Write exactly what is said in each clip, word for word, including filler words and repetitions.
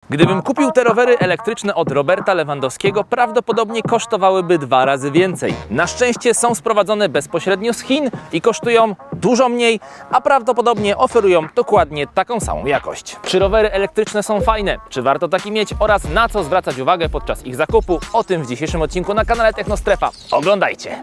Gdybym kupił te rowery elektryczne od Roberta Lewandowskiego, prawdopodobnie kosztowałyby dwa razy więcej. Na szczęście są sprowadzone bezpośrednio z Chin i kosztują dużo mniej, a prawdopodobnie oferują dokładnie taką samą jakość. Czy rowery elektryczne są fajne? Czy warto taki mieć? Oraz na co zwracać uwagę podczas ich zakupu? O tym w dzisiejszym odcinku na kanale Technostrefa. Oglądajcie!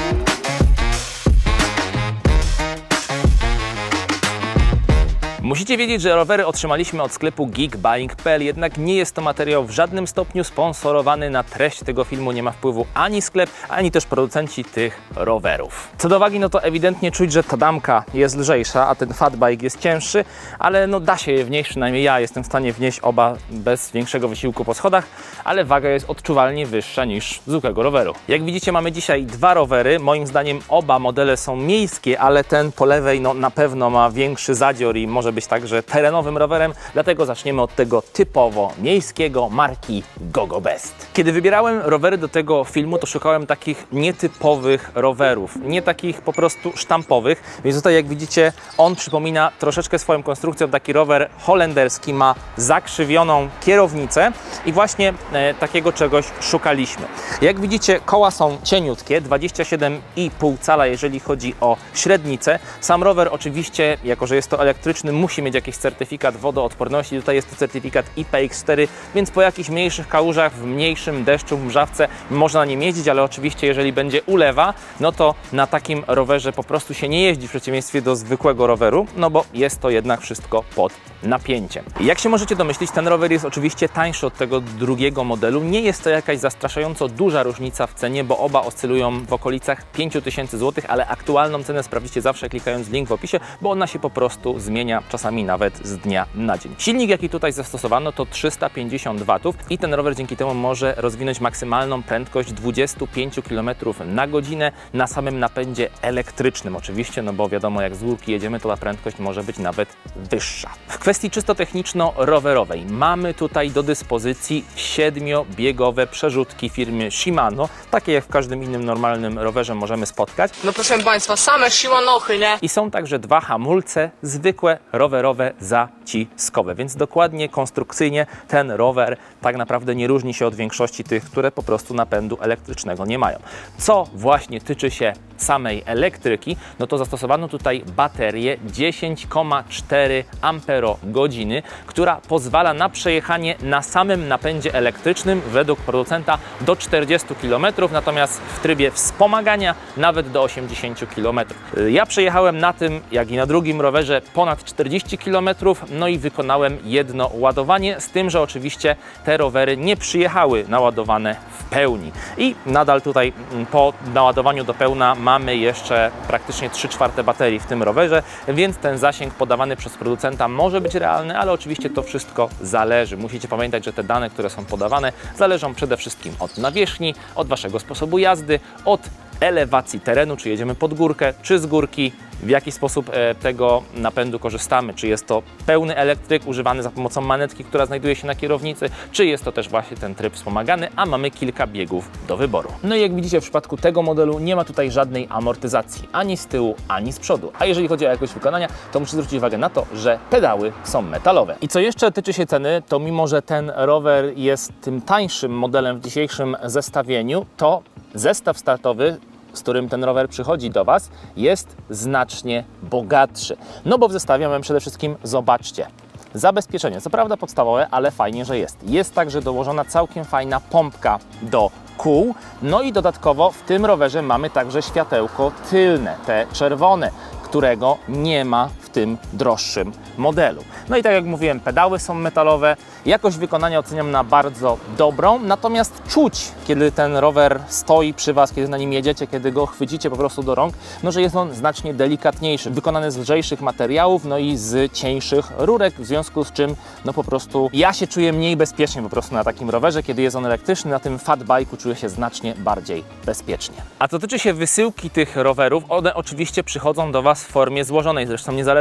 Musicie wiedzieć, że rowery otrzymaliśmy od sklepu geek buying kropka p l, jednak nie jest to materiał w żadnym stopniu sponsorowany. Na treść tego filmu nie ma wpływu ani sklep, ani też producenci tych rowerów. Co do wagi, no to ewidentnie czuć, że ta damka jest lżejsza, a ten fatbike jest cięższy, ale no da się je wnieść, przynajmniej ja jestem w stanie wnieść oba bez większego wysiłku po schodach, ale waga jest odczuwalnie wyższa niż zwykłego roweru. Jak widzicie, mamy dzisiaj dwa rowery. Moim zdaniem oba modele są miejskie, ale ten po lewej no na pewno ma większy zadzior i może być także terenowym rowerem, dlatego zaczniemy od tego typowo miejskiego marki GoGoBest. Kiedy wybierałem rowery do tego filmu, to szukałem takich nietypowych rowerów, nie takich po prostu sztampowych, więc tutaj jak widzicie, on przypomina troszeczkę swoją konstrukcją taki rower holenderski, ma zakrzywioną kierownicę i właśnie e, takiego czegoś szukaliśmy. Jak widzicie, koła są cieniutkie, dwadzieścia siedem i pół cala, jeżeli chodzi o średnicę. Sam rower oczywiście, jako że jest to elektryczny, musi mieć jakiś certyfikat wodoodporności. Tutaj jest to certyfikat I P X cztery, więc po jakichś mniejszych kałużach, w mniejszym deszczu, w mrzawce można na nim jeździć, ale oczywiście jeżeli będzie ulewa, no to na takim rowerze po prostu się nie jeździ w przeciwieństwie do zwykłego roweru, no bo jest to jednak wszystko pod napięciem. Jak się możecie domyślić, ten rower jest oczywiście tańszy od tego drugiego modelu. Nie jest to jakaś zastraszająco duża różnica w cenie, bo oba oscylują w okolicach pięciu tysięcy złotych, ale aktualną cenę sprawdzicie zawsze klikając link w opisie, bo ona się po prostu zmienia czasami nawet z dnia na dzień. Silnik, jaki tutaj zastosowano, to trzysta pięćdziesiąt watów i ten rower dzięki temu może rozwinąć maksymalną prędkość dwadzieścia pięć kilometrów na godzinę na samym napędzie elektrycznym oczywiście, no bo wiadomo, jak z górki jedziemy, to ta prędkość może być nawet wyższa. W kwestii czysto techniczno-rowerowej mamy tutaj do dyspozycji siedmiobiegowe przerzutki firmy Shimano, takie jak w każdym innym normalnym rowerze możemy spotkać. No proszę Państwa, same Shimanochy, nie? I są także dwa hamulce zwykłe, rowerowe, zaciskowe, więc dokładnie konstrukcyjnie ten rower tak naprawdę nie różni się od większości tych, które po prostu napędu elektrycznego nie mają. Co właśnie tyczy się samej elektryki, no to zastosowano tutaj baterię dziesięć przecinek cztery amperogodziny, która pozwala na przejechanie na samym napędzie elektrycznym według producenta do czterdziestu kilometrów, natomiast w trybie wspomagania nawet do osiemdziesięciu kilometrów. Ja przejechałem na tym, jak i na drugim rowerze ponad czterdzieści kilometrów, no i wykonałem jedno ładowanie, z tym, że oczywiście te rowery nie przyjechały naładowane w pełni. I nadal tutaj po naładowaniu do pełna mamy jeszcze praktycznie trzy czwarte baterii w tym rowerze, więc ten zasięg podawany przez producenta może być realny, ale oczywiście to wszystko zależy. Musicie pamiętać, że te dane, które są podawane, zależą przede wszystkim od nawierzchni, od waszego sposobu jazdy, od elewacji terenu, czy jedziemy pod górkę, czy z górki, w jaki sposób e, tego napędu korzystamy, czy jest to pełny elektryk używany za pomocą manetki, która znajduje się na kierownicy, czy jest to też właśnie ten tryb wspomagany, a mamy kilka biegów do wyboru. No i jak widzicie, w przypadku tego modelu nie ma tutaj żadnej amortyzacji, ani z tyłu, ani z przodu. A jeżeli chodzi o jakość wykonania, to muszę zwrócić uwagę na to, że pedały są metalowe. I co jeszcze tyczy się ceny, to mimo, że ten rower jest tym tańszym modelem w dzisiejszym zestawieniu, to zestaw startowy, z którym ten rower przychodzi do Was, jest znacznie bogatszy. No bo w zestawie mamy przede wszystkim, zobaczcie, zabezpieczenie, co prawda podstawowe, ale fajnie, że jest. Jest także dołożona całkiem fajna pompka do kół, no i dodatkowo w tym rowerze mamy także światełko tylne, te czerwone, którego nie ma w tym droższym modelu. No i tak jak mówiłem, pedały są metalowe, jakość wykonania oceniam na bardzo dobrą, natomiast czuć, kiedy ten rower stoi przy Was, kiedy na nim jedziecie, kiedy go chwycicie po prostu do rąk, no że jest on znacznie delikatniejszy, wykonany z lżejszych materiałów, no i z cieńszych rurek, w związku z czym no po prostu ja się czuję mniej bezpiecznie po prostu na takim rowerze, kiedy jest on elektryczny, na tym fatbike'u czuję się znacznie bardziej bezpiecznie. A co tyczy się wysyłki tych rowerów, one oczywiście przychodzą do Was w formie złożonej, zresztą niezależnie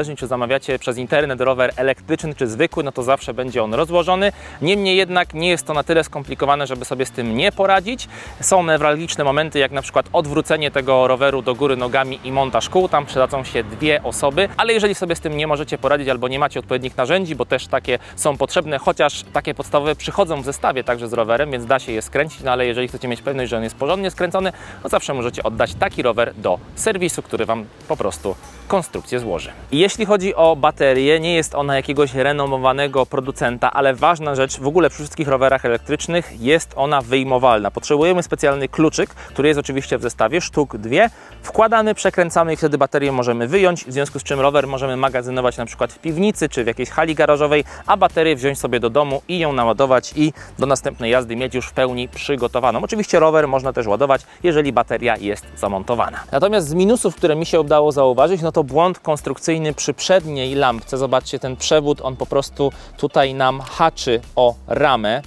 niezależnie czy zamawiacie przez internet rower elektryczny czy zwykły, no to zawsze będzie on rozłożony. Niemniej jednak nie jest to na tyle skomplikowane, żeby sobie z tym nie poradzić. Są newralgiczne momenty, jak na przykład odwrócenie tego roweru do góry nogami i montaż kół. Tam przydadzą się dwie osoby, ale jeżeli sobie z tym nie możecie poradzić albo nie macie odpowiednich narzędzi, bo też takie są potrzebne, chociaż takie podstawowe przychodzą w zestawie także z rowerem, więc da się je skręcić, no ale jeżeli chcecie mieć pewność, że on jest porządnie skręcony, to zawsze możecie oddać taki rower do serwisu, który Wam po prostu konstrukcję złoży. I jeśli chodzi o baterię, nie jest ona jakiegoś renomowanego producenta, ale ważna rzecz w ogóle przy wszystkich rowerach elektrycznych, jest ona wyjmowalna. Potrzebujemy specjalny kluczyk, który jest oczywiście w zestawie, sztuk dwie, wkładamy, przekręcamy i wtedy baterię możemy wyjąć, w związku z czym rower możemy magazynować na przykład w piwnicy czy w jakiejś hali garażowej, a baterię wziąć sobie do domu i ją naładować i do następnej jazdy mieć już w pełni przygotowaną. Oczywiście rower można też ładować, jeżeli bateria jest zamontowana. Natomiast z minusów, które mi się udało zauważyć, no to błąd konstrukcyjny przy przedniej lampce. Zobaczcie, ten przewód, on po prostu tutaj nam haczy o ramę.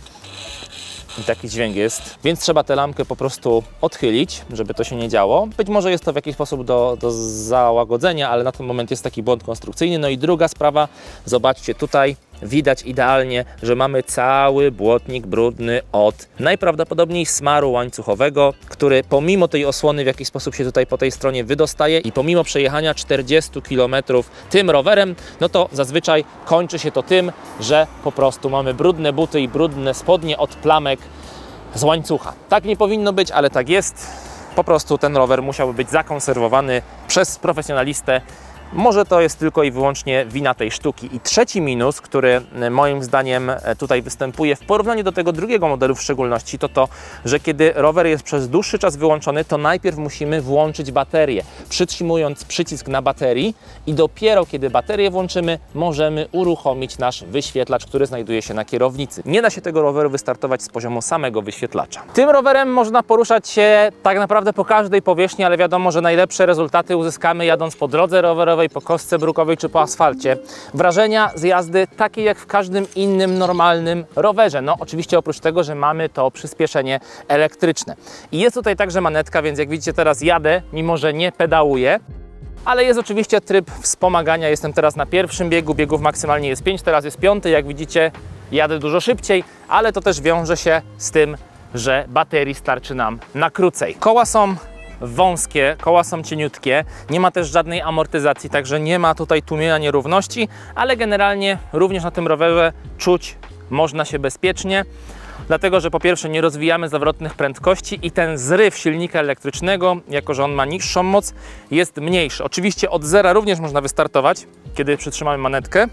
I taki dźwięk jest, więc trzeba tę lampkę po prostu odchylić, żeby to się nie działo. Być może jest to w jakiś sposób do, do załagodzenia, ale na ten moment jest taki błąd konstrukcyjny. No i druga sprawa, zobaczcie tutaj, widać idealnie, że mamy cały błotnik brudny od najprawdopodobniej smaru łańcuchowego, który pomimo tej osłony w jakiś sposób się tutaj po tej stronie wydostaje i pomimo przejechania czterdziestu kilometrów tym rowerem, no to zazwyczaj kończy się to tym, że po prostu mamy brudne buty i brudne spodnie od plamek z łańcucha. Tak nie powinno być, ale tak jest. Po prostu ten rower musiałby być zakonserwowany przez profesjonalistę. Może to jest tylko i wyłącznie wina tej sztuki. I trzeci minus, który moim zdaniem tutaj występuje w porównaniu do tego drugiego modelu w szczególności, to to, że kiedy rower jest przez dłuższy czas wyłączony, to najpierw musimy włączyć baterię, przytrzymując przycisk na baterii i dopiero kiedy baterię włączymy, możemy uruchomić nasz wyświetlacz, który znajduje się na kierownicy. Nie da się tego roweru wystartować z poziomu samego wyświetlacza. Tym rowerem można poruszać się tak naprawdę po każdej powierzchni, ale wiadomo, że najlepsze rezultaty uzyskamy jadąc po drodze rowerowej, po kostce brukowej czy po asfalcie. Wrażenia z jazdy takie jak w każdym innym normalnym rowerze. No oczywiście oprócz tego, że mamy to przyspieszenie elektryczne. I jest tutaj także manetka, więc jak widzicie teraz jadę, mimo że nie pedałuję, ale jest oczywiście tryb wspomagania. Jestem teraz na pierwszym biegu, biegów maksymalnie jest pięć, teraz jest piąty. Jak widzicie, jadę dużo szybciej, ale to też wiąże się z tym, że baterii starczy nam na krócej. Koła są wąskie, koła są cieniutkie, nie ma też żadnej amortyzacji, także nie ma tutaj tłumienia nierówności, ale generalnie również na tym rowerze czuć można się bezpiecznie, dlatego że po pierwsze nie rozwijamy zawrotnych prędkości i ten zryw silnika elektrycznego, jako że on ma niższą moc, jest mniejszy. Oczywiście od zera również można wystartować, kiedy przytrzymamy manetkę.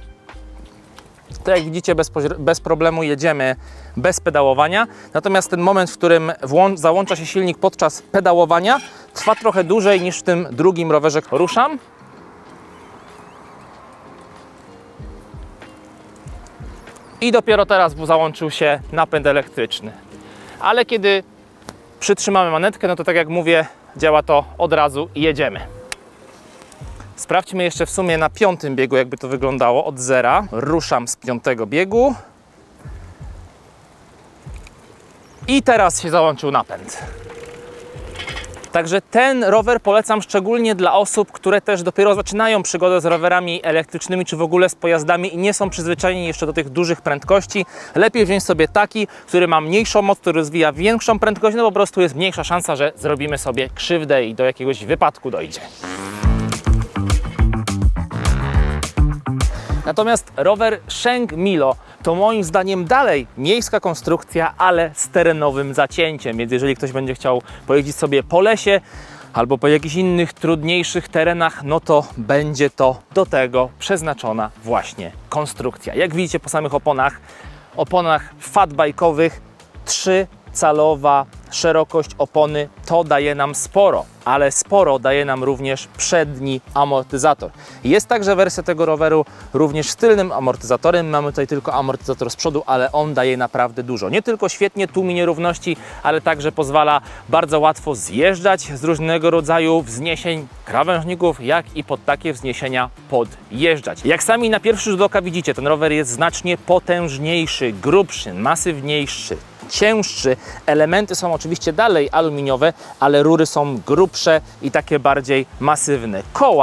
To jak widzicie bez, bez problemu jedziemy bez pedałowania, natomiast ten moment, w którym załącza się silnik podczas pedałowania, trwa trochę dłużej niż w tym drugim rowerze. Ruszam. I dopiero teraz załączył się napęd elektryczny. Ale kiedy przytrzymamy manetkę, no to tak jak mówię, działa to od razu i jedziemy. Sprawdźmy jeszcze w sumie na piątym biegu, jakby to wyglądało od zera. Ruszam z piątego biegu. I teraz się załączył napęd. Także ten rower polecam szczególnie dla osób, które też dopiero zaczynają przygodę z rowerami elektrycznymi, czy w ogóle z pojazdami i nie są przyzwyczajeni jeszcze do tych dużych prędkości. Lepiej wziąć sobie taki, który ma mniejszą moc, który rozwija większą prędkość, no po prostu jest mniejsza szansa, że zrobimy sobie krzywdę i do jakiegoś wypadku dojdzie. Natomiast rower Sheng Milo to moim zdaniem dalej miejska konstrukcja, ale z terenowym zacięciem, więc jeżeli ktoś będzie chciał pojeździć sobie po lesie albo po jakichś innych trudniejszych terenach, no to będzie to do tego przeznaczona właśnie konstrukcja. Jak widzicie po samych oponach, oponach fatbike'owych, trzycalowa szerokość opony to daje nam sporo, ale sporo daje nam również przedni amortyzator. Jest także wersja tego roweru również z tylnym amortyzatorem. Mamy tutaj tylko amortyzator z przodu, ale on daje naprawdę dużo. Nie tylko świetnie tłumi nierówności, ale także pozwala bardzo łatwo zjeżdżać z różnego rodzaju wzniesień krawężników, jak i pod takie wzniesienia podjeżdżać. Jak sami na pierwszy rzut oka widzicie, ten rower jest znacznie potężniejszy, grubszy, masywniejszy, cięższy. Elementy są oczywiście dalej aluminiowe, ale rury są grubsze i takie bardziej masywne. Koła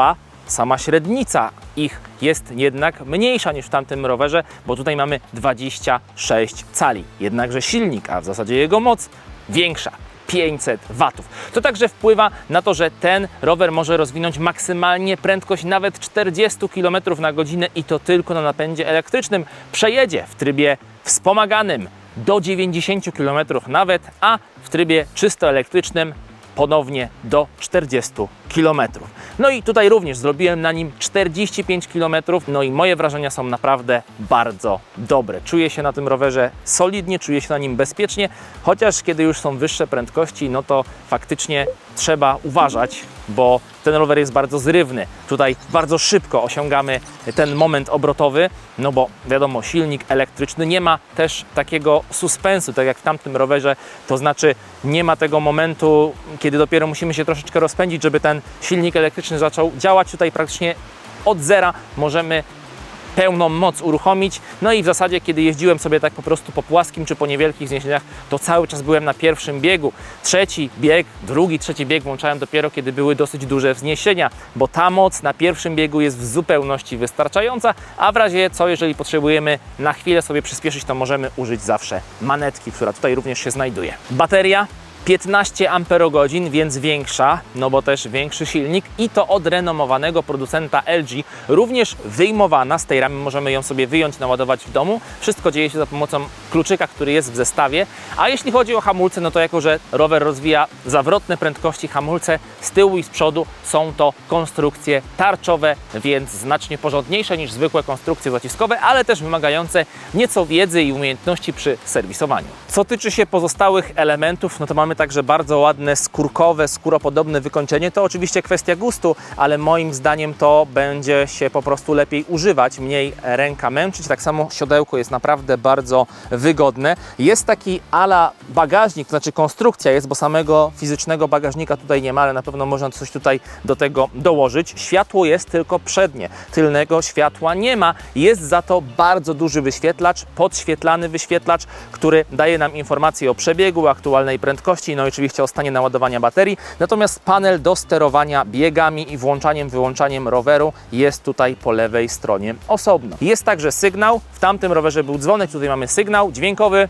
sama średnica ich jest jednak mniejsza niż w tamtym rowerze, bo tutaj mamy dwadzieścia sześć cali. Jednakże silnik, a w zasadzie jego moc większa. pięćset watów. To także wpływa na to, że ten rower może rozwinąć maksymalnie prędkość nawet czterdzieści kilometrów na godzinę i to tylko na napędzie elektrycznym. Przejedzie w trybie wspomaganym do dziewięćdziesięciu kilometrów nawet, a w trybie czysto elektrycznym ponownie do czterdziestu kilometrów. No i tutaj również zrobiłem na nim czterdzieści pięć kilometrów, no i moje wrażenia są naprawdę bardzo dobre. Czuję się na tym rowerze solidnie, czuję się na nim bezpiecznie, chociaż kiedy już są wyższe prędkości, no to faktycznie trzeba uważać, bo ten rower jest bardzo zrywny. Tutaj bardzo szybko osiągamy ten moment obrotowy, no bo wiadomo, silnik elektryczny nie ma też takiego suspensu, tak jak w tamtym rowerze, to znaczy nie ma tego momentu, kiedy dopiero musimy się troszeczkę rozpędzić, żeby ten silnik elektryczny zaczął działać. Tutaj praktycznie od zera możemy pełną moc uruchomić. No i w zasadzie, kiedy jeździłem sobie tak po prostu po płaskim czy po niewielkich wzniesieniach, to cały czas byłem na pierwszym biegu. Trzeci bieg, drugi, trzeci bieg włączałem dopiero, kiedy były dosyć duże wzniesienia, bo ta moc na pierwszym biegu jest w zupełności wystarczająca, a w razie co, jeżeli potrzebujemy na chwilę sobie przyspieszyć, to możemy użyć zawsze manetki, która tutaj również się znajduje. Bateria piętnaście amperogodzin, więc większa, no bo też większy silnik i to od renomowanego producenta L G, również wyjmowana z tej ramy, możemy ją sobie wyjąć, naładować w domu. Wszystko dzieje się za pomocą kluczyka, który jest w zestawie. A jeśli chodzi o hamulce, no to jako, że rower rozwija zawrotne prędkości, hamulce z tyłu i z przodu są to konstrukcje tarczowe, więc znacznie porządniejsze niż zwykłe konstrukcje zaciskowe, ale też wymagające nieco wiedzy i umiejętności przy serwisowaniu. Co tyczy się pozostałych elementów, no to mamy także bardzo ładne skórkowe, skóropodobne wykończenie. To oczywiście kwestia gustu, ale moim zdaniem to będzie się po prostu lepiej używać, mniej ręka męczyć. Tak samo siodełko jest naprawdę bardzo wygodne. Jest taki ala bagażnik, to znaczy konstrukcja jest, bo samego fizycznego bagażnika tutaj nie ma, ale na pewno można coś tutaj do tego dołożyć. Światło jest tylko przednie, tylnego światła nie ma. Jest za to bardzo duży wyświetlacz, podświetlany wyświetlacz, który daje nam informacje o przebiegu, aktualnej prędkości, no i oczywiście o stanie naładowania baterii. Natomiast panel do sterowania biegami i włączaniem, wyłączaniem roweru jest tutaj po lewej stronie osobno. Jest także sygnał. W tamtym rowerze był dzwonek, tutaj mamy sygnał dźwiękowy.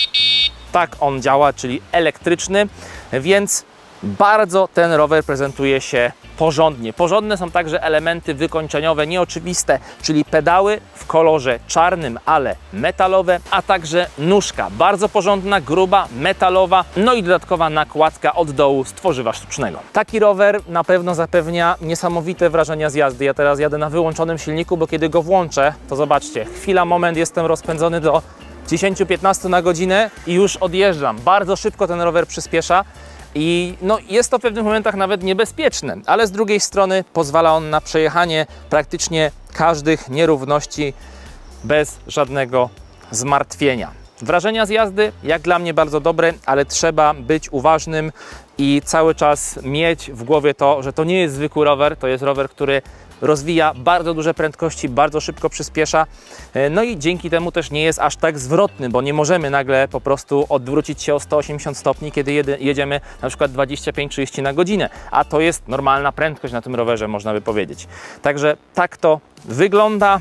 Tak on działa, czyli elektryczny, więc bardzo ten rower prezentuje się porządnie. Porządne są także elementy wykończeniowe nieoczywiste, czyli pedały w kolorze czarnym, ale metalowe, a także nóżka bardzo porządna, gruba, metalowa, no i dodatkowa nakładka od dołu z tworzywa sztucznego. Taki rower na pewno zapewnia niesamowite wrażenia z jazdy. Ja teraz jadę na wyłączonym silniku, bo kiedy go włączę, to zobaczcie, chwila, moment, jestem rozpędzony do dziesięć do piętnastu na godzinę i już odjeżdżam. Bardzo szybko ten rower przyspiesza. I no, jest to w pewnych momentach nawet niebezpieczne, ale z drugiej strony pozwala on na przejechanie praktycznie każdych nierówności bez żadnego zmartwienia. Wrażenia z jazdy jak dla mnie bardzo dobre, ale trzeba być uważnym i cały czas mieć w głowie to, że to nie jest zwykły rower, to jest rower, który rozwija bardzo duże prędkości, bardzo szybko przyspiesza, no i dzięki temu też nie jest aż tak zwrotny, bo nie możemy nagle po prostu odwrócić się o sto osiemdziesiąt stopni, kiedy jedziemy na przykład dwadzieścia pięć trzydzieści na godzinę, a to jest normalna prędkość na tym rowerze, można by powiedzieć. Także tak to wygląda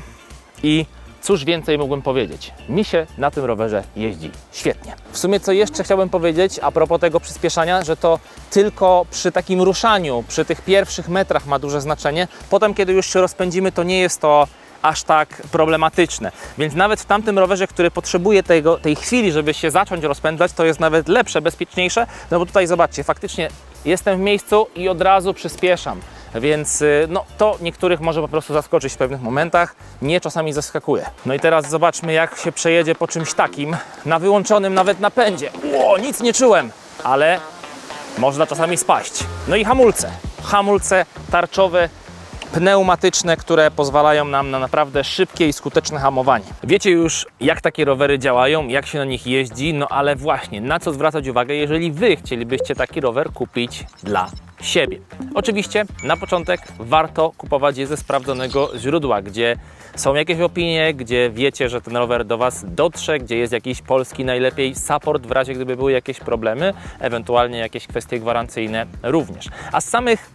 i cóż więcej mógłbym powiedzieć? Mi się na tym rowerze jeździ świetnie. W sumie co jeszcze chciałbym powiedzieć a propos tego przyspieszania, że to tylko przy takim ruszaniu, przy tych pierwszych metrach ma duże znaczenie. Potem, kiedy już się rozpędzimy, to nie jest to aż tak problematyczne. Więc nawet w tamtym rowerze, który potrzebuje tego, tej chwili, żeby się zacząć rozpędzać, to jest nawet lepsze, bezpieczniejsze, no bo tutaj zobaczcie, faktycznie jestem w miejscu i od razu przyspieszam. Więc no, to niektórych może po prostu zaskoczyć w pewnych momentach, mnie czasami zaskakuje. No i teraz zobaczmy, jak się przejedzie po czymś takim, na wyłączonym nawet napędzie. Ło, nic nie czułem, ale można czasami spaść. No i hamulce. Hamulce tarczowe, pneumatyczne, które pozwalają nam na naprawdę szybkie i skuteczne hamowanie. Wiecie już, jak takie rowery działają, jak się na nich jeździ, no ale właśnie, na co zwracać uwagę, jeżeli Wy chcielibyście taki rower kupić dla siebie. Oczywiście na początek warto kupować je ze sprawdzonego źródła, gdzie są jakieś opinie, gdzie wiecie, że ten rower do Was dotrze, gdzie jest jakiś polski najlepiej support w razie gdyby były jakieś problemy, ewentualnie jakieś kwestie gwarancyjne również. A z samych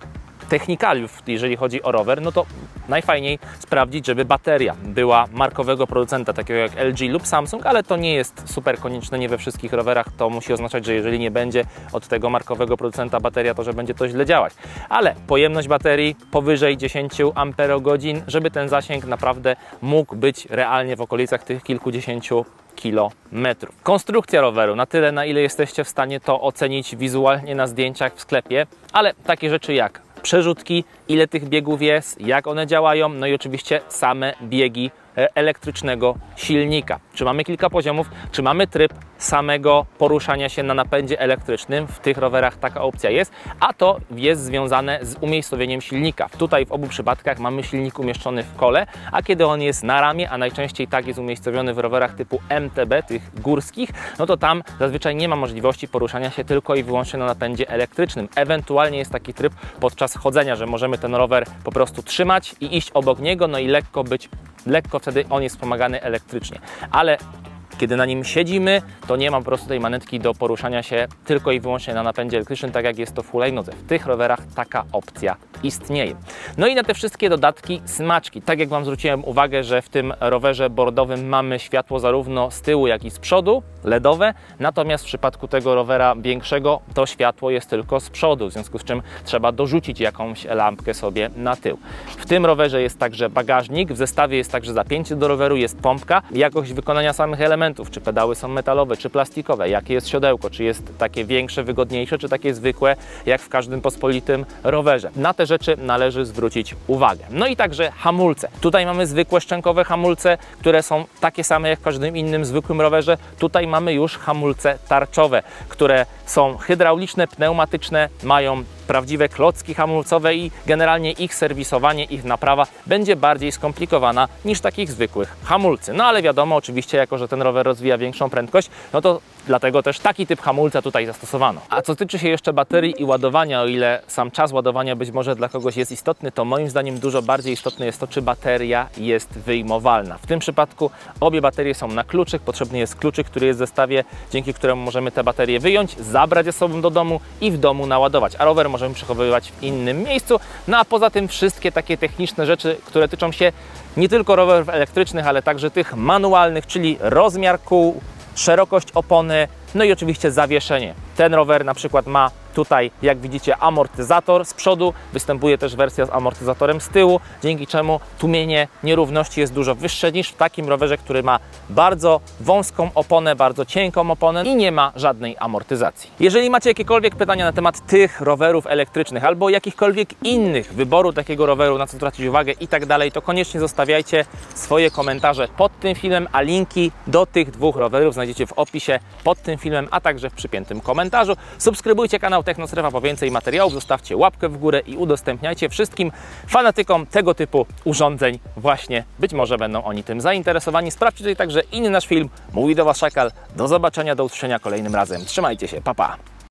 technikaliów, jeżeli chodzi o rower, no to najfajniej sprawdzić, żeby bateria była markowego producenta, takiego jak L G lub Samsung, ale to nie jest super konieczne, nie we wszystkich rowerach. To musi oznaczać, że jeżeli nie będzie od tego markowego producenta bateria, to że będzie to źle działać. Ale pojemność baterii powyżej dziesięć amperogodzin, żeby ten zasięg naprawdę mógł być realnie w okolicach tych kilkudziesięciu kilometrów. Konstrukcja roweru na tyle, na ile jesteście w stanie to ocenić wizualnie na zdjęciach w sklepie, ale takie rzeczy jak przerzutki, ile tych biegów jest, jak one działają, no i oczywiście same biegi elektrycznego silnika. Czy mamy kilka poziomów, czy mamy tryb samego poruszania się na napędzie elektrycznym. W tych rowerach taka opcja jest, a to jest związane z umiejscowieniem silnika. Tutaj w obu przypadkach mamy silnik umieszczony w kole, a kiedy on jest na ramię, a najczęściej tak jest umiejscowiony w rowerach typu M T B, tych górskich, no to tam zazwyczaj nie ma możliwości poruszania się tylko i wyłącznie na napędzie elektrycznym. Ewentualnie jest taki tryb podczas chodzenia, że możemy ten rower po prostu trzymać i iść obok niego, no i lekko być, lekko wtedy on jest wspomagany elektrycznie. Ale kiedy na nim siedzimy, to nie ma po prostu tej manetki do poruszania się tylko i wyłącznie na napędzie elektrycznym, tak jak jest to w hulajnodze. W tych rowerach taka opcja istnieje. No i na te wszystkie dodatki smaczki. Tak jak Wam zwróciłem uwagę, że w tym rowerze bordowym mamy światło zarówno z tyłu, jak i z przodu, ledowe, natomiast w przypadku tego rowera większego to światło jest tylko z przodu, w związku z czym trzeba dorzucić jakąś lampkę sobie na tył. W tym rowerze jest także bagażnik, w zestawie jest także zapięcie do roweru, jest pompka, jakość wykonania samych elementów, czy pedały są metalowe, czy plastikowe, jakie jest siodełko, czy jest takie większe, wygodniejsze, czy takie zwykłe, jak w każdym pospolitym rowerze. Na te rzeczy należy zwrócić uwagę. No i także hamulce. Tutaj mamy zwykłe szczękowe hamulce, które są takie same jak w każdym innym zwykłym rowerze. Tutaj mamy już hamulce tarczowe, które są hydrauliczne, pneumatyczne, mają prawdziwe klocki hamulcowe i generalnie ich serwisowanie, ich naprawa będzie bardziej skomplikowana niż takich zwykłych hamulcy. No ale wiadomo, oczywiście, jako że ten rower rozwija większą prędkość, no to dlatego też taki typ hamulca tutaj zastosowano. A co tyczy się jeszcze baterii i ładowania, o ile sam czas ładowania być może dla kogoś jest istotny, to moim zdaniem dużo bardziej istotne jest to, czy bateria jest wyjmowalna. W tym przypadku obie baterie są na kluczyk, potrzebny jest kluczyk, który jest w zestawie, dzięki któremu możemy te baterie wyjąć, zabrać ze sobą do domu i w domu naładować, a rower możemy przechowywać w innym miejscu. No a poza tym wszystkie takie techniczne rzeczy, które tyczą się nie tylko rowerów elektrycznych, ale także tych manualnych, czyli rozmiar kół, szerokość opony, no i oczywiście zawieszenie. Ten rower na przykład ma tutaj, jak widzicie, amortyzator z przodu, występuje też wersja z amortyzatorem z tyłu, dzięki czemu tłumienie nierówności jest dużo wyższe niż w takim rowerze, który ma bardzo wąską oponę, bardzo cienką oponę i nie ma żadnej amortyzacji. Jeżeli macie jakiekolwiek pytania na temat tych rowerów elektrycznych albo jakichkolwiek innych wyboru takiego roweru, na co zwrócić uwagę i tak dalej, to koniecznie zostawiajcie swoje komentarze pod tym filmem, a linki do tych dwóch rowerów znajdziecie w opisie pod tym filmem, a także w przypiętym komentarzu. Subskrybujcie kanał Technostrefa po więcej materiałów, zostawcie łapkę w górę i udostępniajcie wszystkim fanatykom tego typu urządzeń. Właśnie być może będą oni tym zainteresowani. Sprawdźcie tutaj także inny nasz film. Mówi do Was Szakal. Do zobaczenia, do usłyszenia kolejnym razem. Trzymajcie się, pa pa!